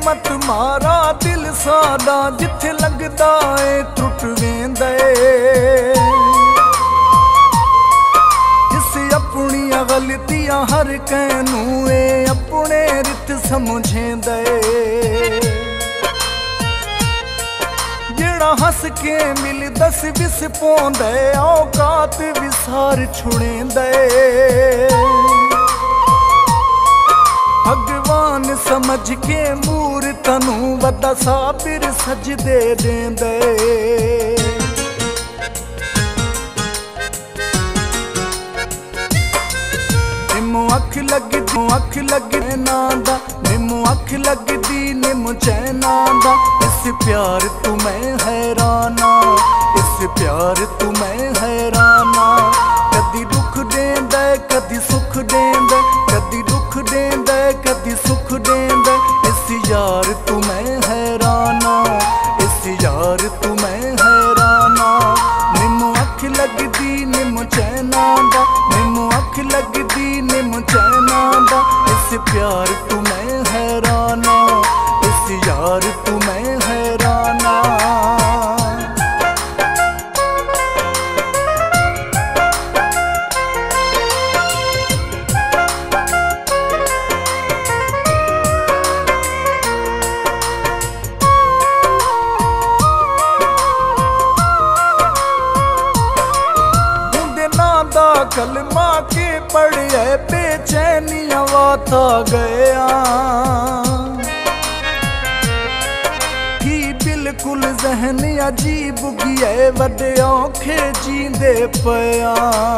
मत मारा दिल सादा जिथे लगदा है टुट वेंदा इस अपनी गलतियां हर कैनू अपने रित समझेंदा जेड़ा हस के मिल दस बिस पौंदा औकात विसार छुड़ेंदा भगवान समझ के मूरत नू वड्डा साबिर सजदे देंदे निम्मो अख लगी नादा निम्मो अख लगदी निम्मो चैना दा इस प्यार तू मैं हैराना इस प्यार तू मैं हैराना कदी दुख देंदा कदी सुख देंदा कदी दुख देंदा कदी सुख देंदा इस यार तू मैं हैराना इस यार तू मैं हैराना निम्मो अख लगदी निम्मो चैना दा निम्मो अख लगदी निम्मो चैना दा इस प्यार तू मैं हैराना इस यार तू मैं हैराना कलमा के पढ़े बेचैनियां वाता गया ही बिल्कुल जहन अजीब गया वड्डे औखे जींदे पया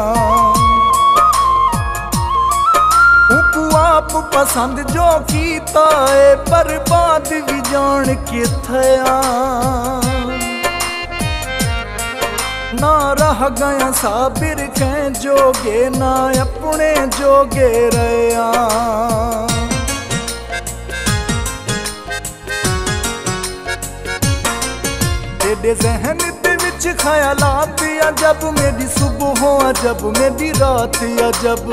उकू आप पसंद जो कीता है बर्बाद भी जान के थया ना रह गया साबिर कह जोगे ना अपने जोगे रहा तेरे जहन दे विच ख्यालात अजब मेरी सुबह हो अजब मेरी रात अजब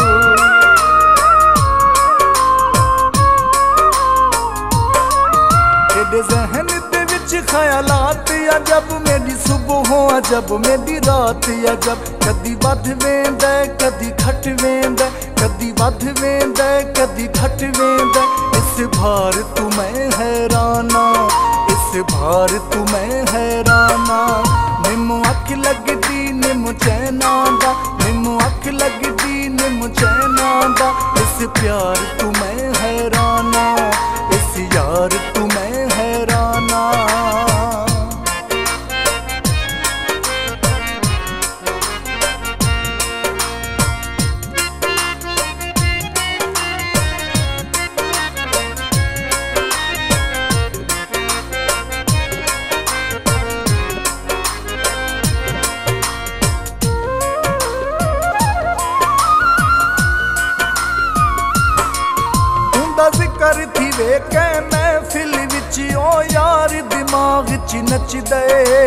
तेरे जहन दे विच ख्यालात अजब मेरी सुबह हो अजब मेरी रात अजब कदी वध वेंदा कदी घट वेंदा कदी वध वेंदा कदी घट वेंदा इस भार तू मैं हैराना इस भार तू मैं हैराना निम्मो अख लगदी निम्मो चैना दा निम्मो अख लगदी निम्मो चैना दा इस प्यार तू मैं हैराना इस यार तू मैं हैराना जिक्र थी वे कै महफिल विच ओ यार दिमाग च नचदे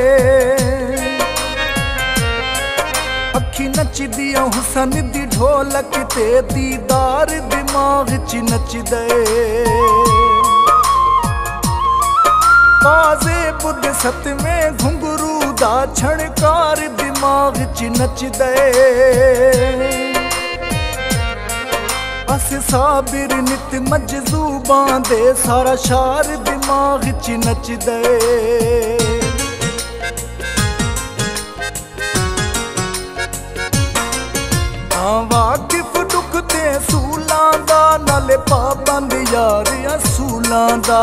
अखी नचदियां हुसन दी ढोलक ते दीदार दिमाग च नचदे बाजे बुध सत में घुंघरू दा छणकार दिमाग च नचदे बस साबिर नित मजजूबां दे सारा शार दिमाग च नचदे वाकिफ दुख ते सूलां दा नाले पाबंद यार असूलां दा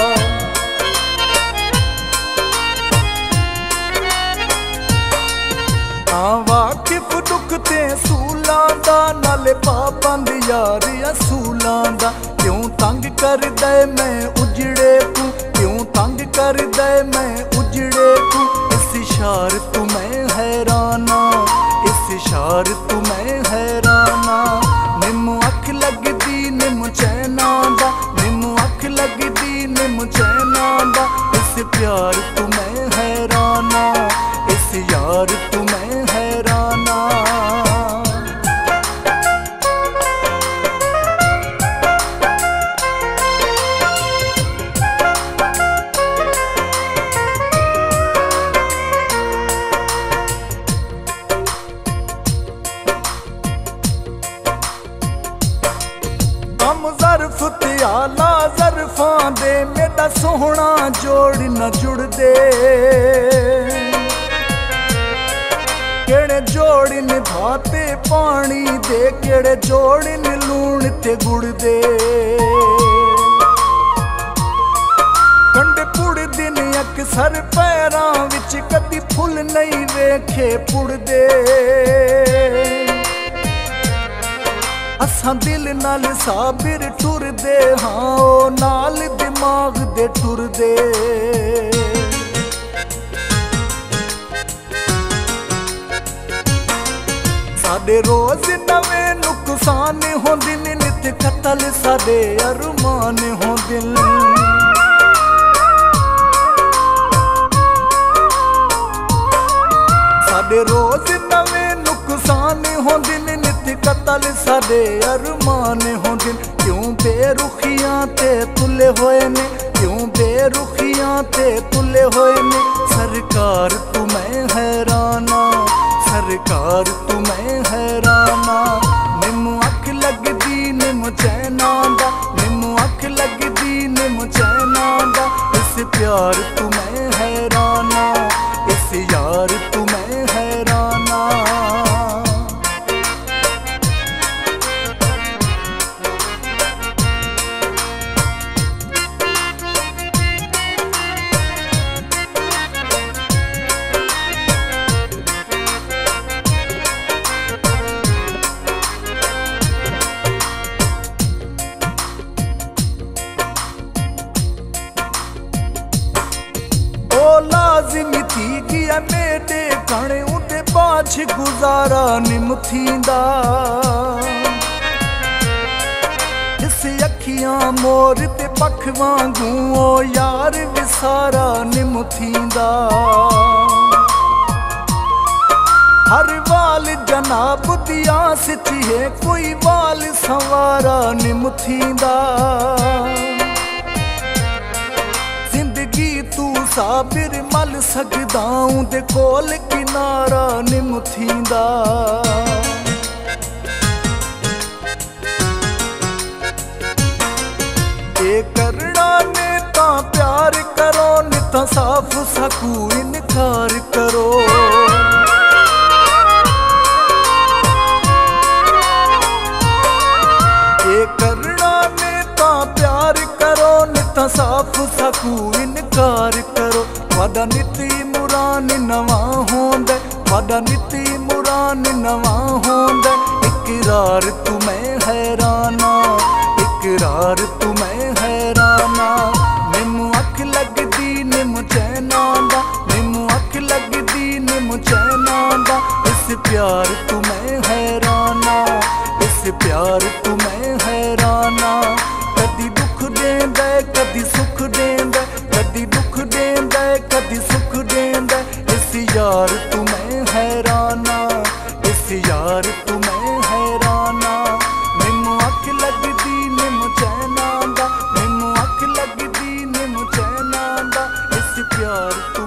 वाकिफ दुख ते सूलां दा नाले पाबंद यार असूलां दा क्यों तंग कर दे मैं उजड़े तू क्यों तंग कर दे मैं उजड़े तू इस शार तू मैं हैराना इस शार तू मैं हैराना निम्मो अख लगदी निम्मो चैना दा निम्मो अख लगदी निम्मो चैना दा इस प्यार तू मैं हैराना इस यार तू मैं हैराना हम ज़र्फ ते आला ज़र्फां दे मेरा सोहना जोड़ न जुड़दे केड़े जोड़ निभाते पानी दे केड़े जोड़ लूण ते गुड़ दे कंडे पुड़दे ने अक्सर पैरां विच कदी फुल नहीं वेखे पुड़दे असां दिल नाल साबिर टुरदे हाँ ओ नाल दिमाग दे टुरदे साडे रोज नवे नुकसान होंदे ने नित कतल साडे अरमान होंदे साडे रोज नवे नुकसान होंदे ने नित कतल साडे अरमान होंदे क्यों बेरुखियां ते तुले होए ने क्यों बेरुखियां ते तुले होए ने सरकार तुम्हें हैराना सरकार तुम्हें हैराना निम्मू अख लगदी निम्मू चैना दा निम्मू अख लगदी निम्मू चैना दा इस प्यार तुम्हें हैराना इस यार तुम्हें हैराना लाज़िमी थी गया मेरे कणे उते पाछ गुजारा निम थींदा इस अखियां मोर ते पख वांगू ओ यार विसारा निम थींदा हर वाल जनाब दिया सिथिए कोई वाल संवारा निम थींदा तू साबिर मल सकदाऊं दे कोल किनारा निम थींदा ए करना ने ता प्यार करो नि ता साफ सकू इनकार करो ए करना ने ता प्यार करो नि ता साफ सकू इनकार करो वादा नीति मुरान नवा होंदे वादा नीति मुरान नवा होंदे इकरार तुम्हें हैराना इकरार तुम्हें हैराना निम्मू अख लगदी निम्मू चैना दा निम्मू अख लगदी निम्मू चैना दा इस प्यार तुम्हें हैराना इस प्यार तुम्हें हैराना कदी दुख देंदा कदी सुख देंदा कदी दुख देंदा कदी सुख देंदा इस यार तुम्हें हैराना इस यार तुम्हें हैराना निम्मू अख लगदी निम्मू चैना दा निम्मू अख लगदी निम्मू चैना दा इस प्यार